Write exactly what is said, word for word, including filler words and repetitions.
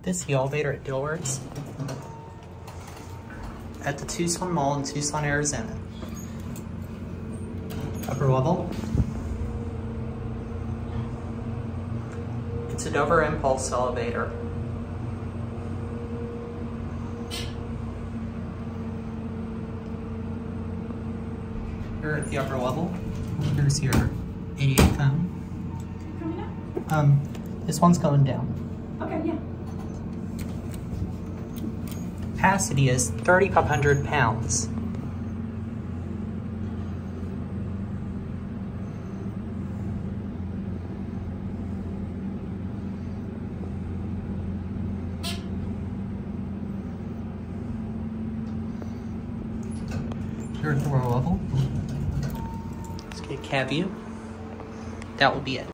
This is the elevator at Dillards at the Tucson Mall in Tucson, Arizona. Upper level. It's a Dover impulse elevator. Here at the upper level, here's your eighty-eight phone. Coming up? Um, this one's going down. Okay, yeah. Capacity is thirty-five hundred pounds. Here at the lower level, let's get a cab view. That will be it.